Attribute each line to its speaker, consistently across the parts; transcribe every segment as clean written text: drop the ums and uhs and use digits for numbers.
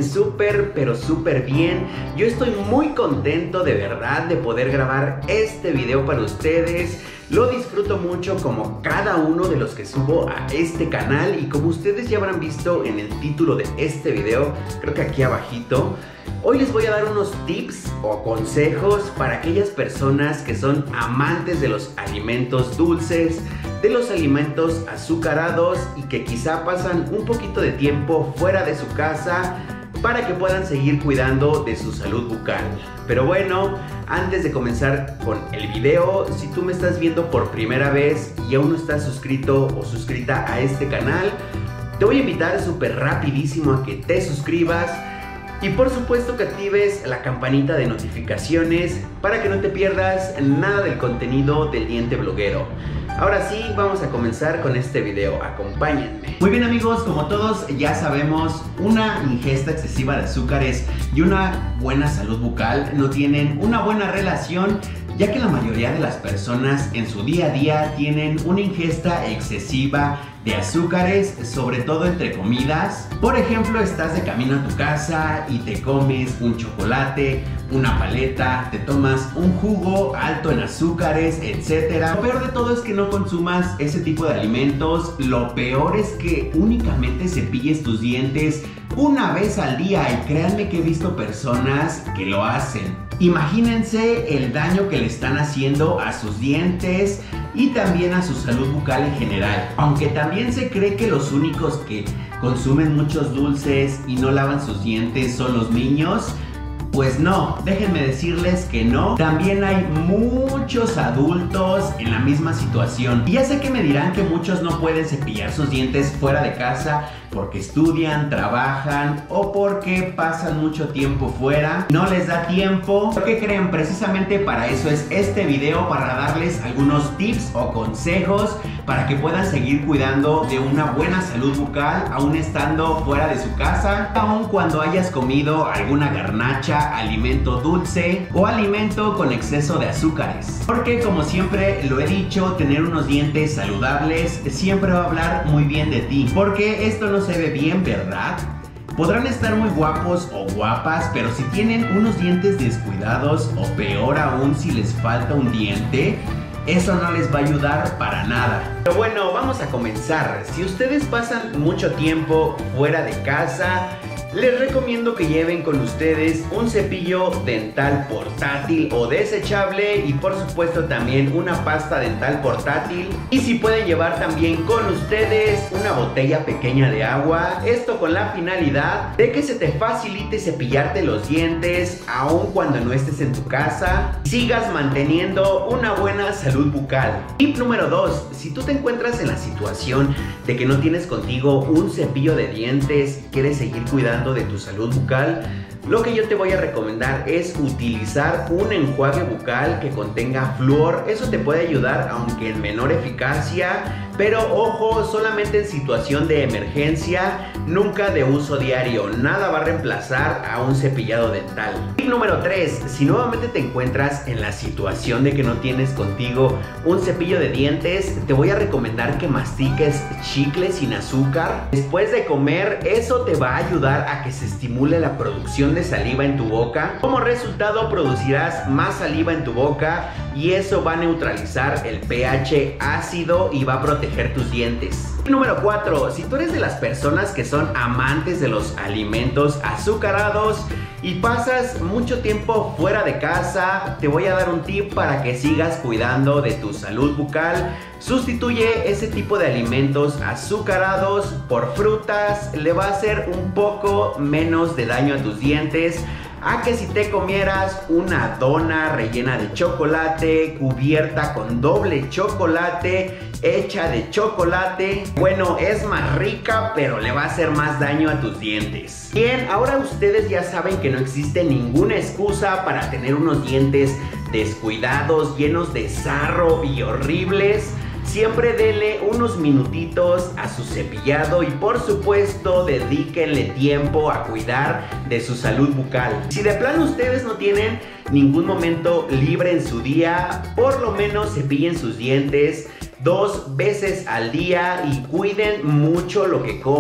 Speaker 1: súper, pero súper bien. Yo estoy muy contento de verdad de poder grabar este video para ustedes. Lo disfruto mucho como cada uno de los que subo a este canal y como ustedes ya habrán visto en el título de este video, creo que aquí abajito, hoy les voy a dar unos tips o consejos para aquellas personas que son amantes de los alimentos dulces, de los alimentos azucarados y que quizá pasan un poquito de tiempo fuera de su casa para que puedan seguir cuidando de su salud bucal. Pero bueno, antes de comenzar con el video, si tú me estás viendo por primera vez y aún no estás suscrito o suscrita a este canal, te voy a invitar súper rapidísimo a que te suscribas y por supuesto que actives la campanita de notificaciones para que no te pierdas nada del contenido del Diente Bloguero. Ahora sí, vamos a comenzar con este video, acompáñenme. Muy bien amigos, como todos ya sabemos, una ingesta excesiva de azúcares y una buena salud bucal no tienen una buena relación, ya que la mayoría de las personas en su día a día tienen una ingesta excesiva de azúcares, sobre todo entre comidas. Por ejemplo, estás de camino a tu casa y te comes un chocolate, una paleta, te tomas un jugo alto en azúcares, etc. Lo peor de todo es que no consumas ese tipo de alimentos. Lo peor es que únicamente cepilles tus dientes una vez al día, y créanme que he visto personas que lo hacen. Imagínense el daño que le están haciendo a sus dientes y también a su salud bucal en general. Aunque también se cree que los únicos que consumen muchos dulces y no lavan sus dientes son los niños, pues no, déjenme decirles que no. También hay muchos adultos en la misma situación. Y ya sé que me dirán que muchos no pueden cepillar sus dientes fuera de casa porque estudian, trabajan o porque pasan mucho tiempo fuera, no les da tiempo. ¿Qué creen? Precisamente para eso es este video, para darles algunos tips o consejos para que puedan seguir cuidando de una buena salud bucal aún estando fuera de su casa, aun cuando hayas comido alguna garnacha, alimento dulce o alimento con exceso de azúcares. Porque como siempre lo he dicho, tener unos dientes saludables siempre va a hablar muy bien de ti, porque esto no se ve bien, ¿verdad? Podrán estar muy guapos o guapas, pero si tienen unos dientes descuidados o peor aún si les falta un diente, eso no les va a ayudar para nada. Pero bueno, vamos a comenzar. Si ustedes pasan mucho tiempo fuera de casa, les recomiendo que lleven con ustedes un cepillo dental portátil o desechable y por supuesto también una pasta dental portátil. Y si pueden llevar también con ustedes una botella pequeña de agua, esto con la finalidad de que se te facilite cepillarte los dientes aun cuando no estés en tu casa y sigas manteniendo una buena salud bucal. Tip número 2, si tú te encuentras en la situación de que no tienes contigo un cepillo de dientes y quieres seguir cuidando de tu salud bucal, lo que yo te voy a recomendar es utilizar un enjuague bucal que contenga flúor. Eso te puede ayudar, aunque en menor eficacia, pero ojo, solamente en situación de emergencia, nunca de uso diario. Nada va a reemplazar a un cepillado dental. Tip número 3, si nuevamente te encuentras en la situación de que no tienes contigo un cepillo de dientes, te voy a recomendar que mastiques chicle sin azúcar después de comer. Eso te va a ayudar a que se estimule la producción de saliva en tu boca. Como resultado producirás más saliva en tu boca y eso va a neutralizar el pH ácido y va a proteger tus dientes. Número 4, si tú eres de las personas que son amantes de los alimentos azucarados y pasas mucho tiempo fuera de casa, te voy a dar un tip para que sigas cuidando de tu salud bucal. Sustituye ese tipo de alimentos azucarados por frutas, le va a hacer un poco menos de daño a tus dientes a que si te comieras una dona rellena de chocolate, cubierta con doble chocolate, hecha de chocolate. Bueno, es más rica, pero le va a hacer más daño a tus dientes. Bien, ahora ustedes ya saben que no existe ninguna excusa para tener unos dientes descuidados, llenos de sarro y horribles. Siempre denle unos minutitos a su cepillado y por supuesto dedíquenle tiempo a cuidar de su salud bucal. Si de plano ustedes no tienen ningún momento libre en su día, por lo menos cepillen sus dientes 2 veces al día y cuiden mucho lo que coman.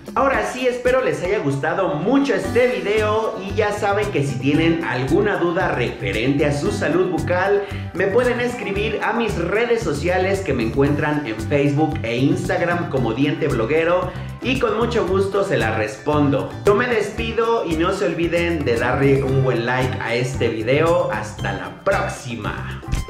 Speaker 1: Ahora sí, espero les haya gustado mucho este video y ya saben que si tienen alguna duda referente a su salud bucal, me pueden escribir a mis redes sociales que me encuentran en Facebook e Instagram como Diente Bloguero y con mucho gusto se las respondo. Yo me despido y no se olviden de darle un buen like a este video. Hasta la próxima.